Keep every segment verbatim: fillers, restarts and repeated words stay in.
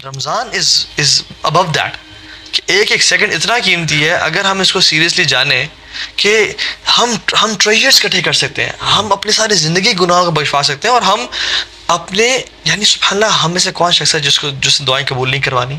Ramzan is is above that कि एक एक सेकंड इतना कीमती है। अगर हम इसको सीरियसली जाने कि हम हम ट्रेजर्स इकट्ठे कर सकते हैं, हम अपनी सारी ज़िंदगी गुनाहों को बख्शवा सकते हैं, और हम अपने यानी सुब्हानअल्लाह, हम में से कौन शख्स है जिसको जिससे दुआएं कबूल नहीं करवानी।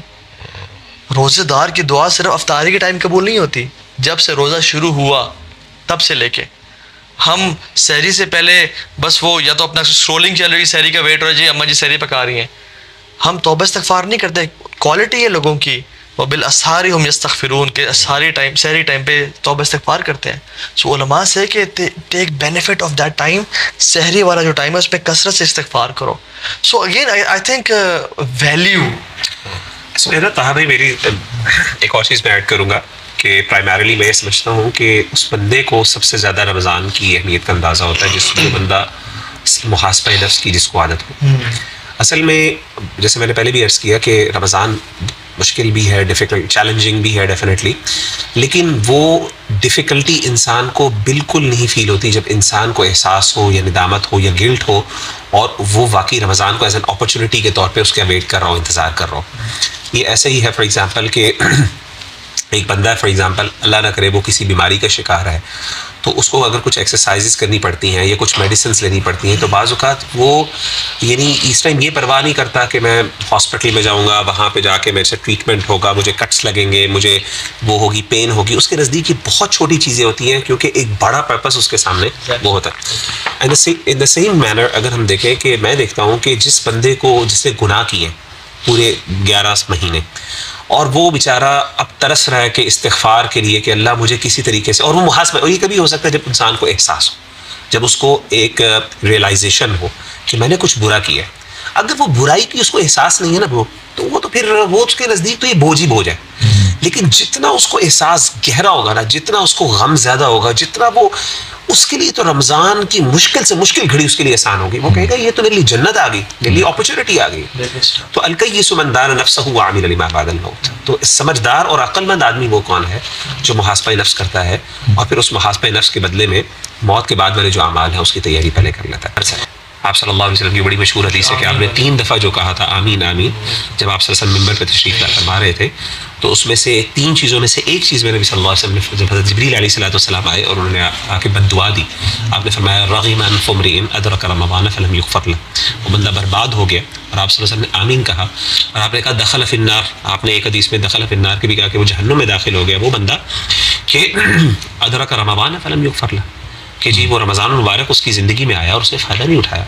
रोज़ेदार की दुआ सिर्फ अफ्तारी के टाइम कबूल नहीं होती, जब से रोज़ा शुरू हुआ तब से लेके हम सहरी से पहले बस वो या तो अपना स्क्रोलिंग चल रही, सहरी का वेट हो रहा है, जी अम्मा जी सहरी पका रही हैं, हम तौबा इस्तग़फ़ार नहीं करते। क्वालिटी है लोगों की, वो बिल असहारी हम यस्तग़फ़िरून के सारी टाइम सहरी टाइम पे तौबा इस्तग़फ़ार करते हैं। सो उलमा से कि take benefit of that time, सहरी वाला जो टाइम है उसमें कसरत से इस्तग़फ़ार करो। So again I think value इसमें ना ताहा भाई, मेरी एक और चीज़ मैं ऐड करूँगा कि प्राइमरीली मैं समझता हूँ कि उस बंदे को सबसे ज़्यादा रमज़ान की अहमियत का अंदाज़ा होता है जिसको बंदा मुहासबा नफ्स की जिसको आदत हो। असल में जैसे मैंने पहले भी अर्ज़ किया कि रमज़ान मुश्किल भी है, डिफ़िकल्ट चैलेंजिंग भी है डेफिनेटली, लेकिन वो डिफ़िकल्टी इंसान को बिल्कुल नहीं फ़ील होती जब इंसान को एहसास हो या निदामत हो या गिल्ट हो और वो वाकई रमज़ान को एज एन अपॉर्चुनिटी के तौर पे उसका वेट कर रहा हो, इंतज़ार कर रहा हो। ये ऐसे ही है फॉर एग्ज़ाम्पल कि एक बंदा है फॉर एग्ज़ाम्पल, अल्लाह ना करे वो किसी बीमारी का शिकार है, तो उसको अगर कुछ एक्सरसाइजेस करनी पड़ती हैं या कुछ मेडिसिन लेनी पड़ती हैं, तो बाज़ औक़ात वो यानी इस टाइम ये परवाह नहीं करता कि मैं हॉस्पिटल में जाऊंगा, वहाँ पे जाके मेरे से ट्रीटमेंट होगा, मुझे कट्स लगेंगे, मुझे वो होगी, पेन होगी। उसके नज़दीक ये बहुत छोटी चीज़ें होती हैं क्योंकि एक बड़ा पर्पस उसके सामने वो होता है। And in the same manner अगर हम देखें कि मैं देखता हूँ कि जिस बंदे को जिसने गुनाह किए पूरे ग्यारह महीने और वो बेचारा अब तरस रहा है कि इस्तिग़फ़ार के लिए कि अल्लाह मुझे किसी तरीके से, और वो मुहासबा, और ये कभी हो सकता है जब इंसान को एहसास हो, जब उसको एक रियलाइजेशन हो कि मैंने कुछ बुरा किया। अगर वो बुराई की उसको एहसास नहीं है ना वो, तो वो तो फिर वो उसके नज़दीक तो ये बोझ ही बोझ है। लेकिन जितना उसको एहसास गहरा होगा ना, जितना उसको गम ज़्यादा होगा, जितना वो, उसके लिए तो रमज़ान की मुश्किल से मुश्किल घड़ी उसके लिए आसान होगी। वो कहेगा ये तो मेरे लिए जन्नत आ गई, मेरे लिए अपॉर्चुनिटी आ गई। तो अलकय्यिसु मन दान नफ्सहु व अमिल लिमा बअदल मौत। तो समझदार और अक्लमंद आदमी वो कौन है जो मुहासबा नफ्स करता है और फिर उस मुहासबा नफ्स के बदले में मौत के बाद वाले जो अमाल है उसकी तैयारी पहले कर लेता है। आप सल्लल्लाहु अलैहि वसल्लम की बड़ी मशहूर हदीस है कि आपने तीन दफ़ा जो कहा था आमीन आमीन, जब आप सल्लल्लाहु अलैहि वसल्लम मिंबर पर तशरीफ़ ला फरमा रहे थे, तो उसमें से तीन चीज़ों में से एक चीज़ में नबी सल्लल्लाहु अलैहि वसल्लम ने, जब हज़रत जिब्रील अलैहिस्सलाम आए और उन्होंने आके बद्दुआ दी, आपने फरमाया रग़िमा अनफ़ु इम्रिइन अदरक रमज़ान फ़लम युग़फ़र लह, वो बंदा बर्बाद हो गया। और आप सल्लल्लाहु अलैहि वसल्लम ने आमीन कहा और आपने कहा दख़ल फ़िन्नार, आपने एक हदीस में दख़ल फ़िन्नार के भी कहा कि वो जहन्नुम में दाखिल हो गया वो बंदा कि अदरक रमज़ान फ़लम युग़फ़र लह, कि जी वो रमज़ान मुबारक उसकी ज़िंदगी में आया और उसने फ़ायदा नहीं उठाया।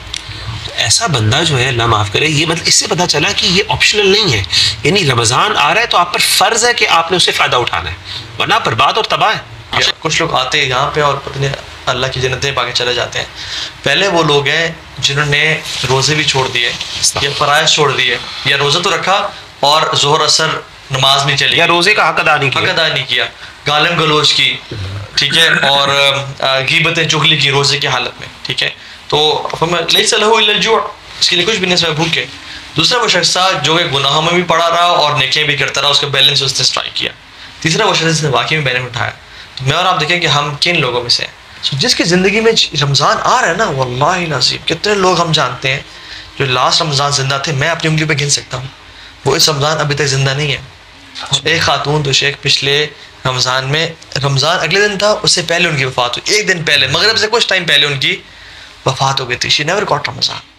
ऐसा बंदा जो है अल्लाह माफ़ करे, ये मतलब इससे पता चला कि ये ऑप्शनल नहीं है, यानी रमज़ान आ रहा है तो आप पर फ़र्ज़ है कि आपने उससे फ़ायदा उठाना है, वरना बर्बाद और तबाह है। कुछ लोग आते हैं यहाँ पे और पता अल्लाह की जन्नतें पाके चले जाते हैं। पहले वो लोग हैं जिन्होंने रोज़े भी छोड़ दिए या फ़राइज़ छोड़ दिए, या रोज़ा तो रखा और ज़ोहर असर नमाज नहीं चली, या रोज़े का हक अदा नहीं किया, हक अदा नहीं किया, गालिम गलोच की, ठीक है, और गीबतें चुगली की रोज़े की हालत में, ठीक है। तो लैसा लहू इल्ला जुअ, इसके लिए कुछ भी नहीं सिवाय भूख के। दूसरा वो शख्स था जो कि गुनाहों में भी पड़ा रहा और नेकियां भी करता रहा, उसका बैलेंस उसने स्ट्राइक किया। तीसरा वो शख्स जिसने वाकई में बेनिफिट उठाया। तो मैं और आप देखें कि हम किन लोगों में से हैं। so, जिसकी ज़िंदगी में रमज़ान आ रहा है ना, वल्लाहि नसीब कितने लोग हम जानते हैं जो लास्ट रमज़ान जिंदा थे, मैं अपनी उंगली पे गिन सकता हूँ, वो इस रमज़ान अभी तक जिंदा नहीं है। एक खातून तो शेख पिछले रमज़ान में, रमज़ान अगले दिन था, उससे पहले उनकी वफ़ात हुई, एक दिन पहले मगरिब से कुछ टाइम पहले उनकी वफ़ात हो गई थी। She never got Ramzan.